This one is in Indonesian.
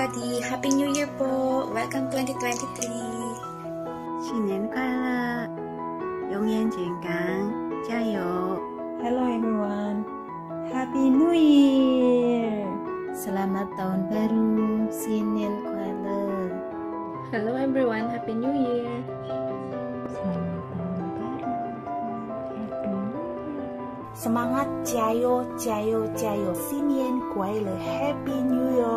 everybody, Happy New Year po! Welcome 2023! 新年快乐，永远健康，加油 Hello everyone, Happy New Year! Selamat Tahun Baru, Sinin Kuala. Hello everyone, Happy New Year! Selamat Tahun Baru, Happy New Year. Semangat, 加油，加油，加油！新年快乐，Happy New Year！